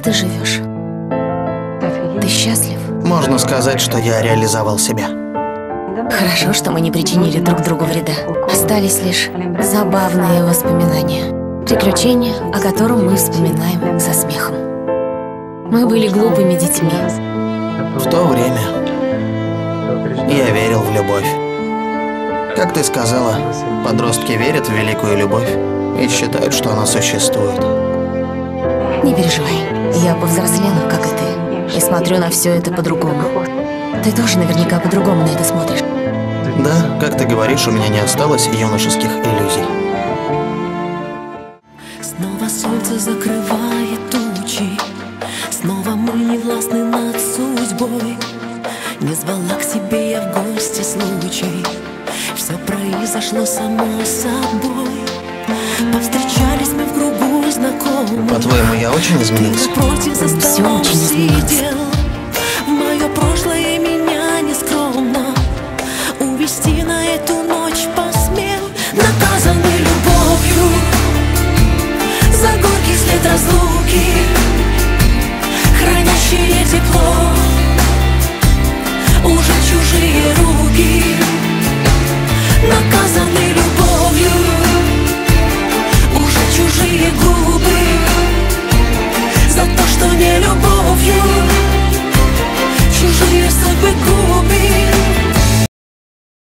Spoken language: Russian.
ты живешь? Ты счастлив? Можно сказать, что я реализовал себя. Хорошо, что мы не причинили друг другу вреда. Остались лишь забавные воспоминания. Приключения, о котором мы вспоминаем со смехом. Мы были глупыми детьми. В то время я верил в любовь. Как ты сказала, подростки верят в великую любовь и считают, что она существует. Не переживай, я повзрослела, как и ты, и смотрю на все это по-другому. Ты тоже наверняка по-другому на это смотришь. Да, как ты говоришь, у меня не осталось юношеских иллюзий. Снова солнце закрывает тучи, снова мы не властны над судьбой. Не звала к себе я в гости случай, все произошло само собой. Повстречались мы в кругу знакомых. По-твоему, я очень изменился? Все очень изменилось.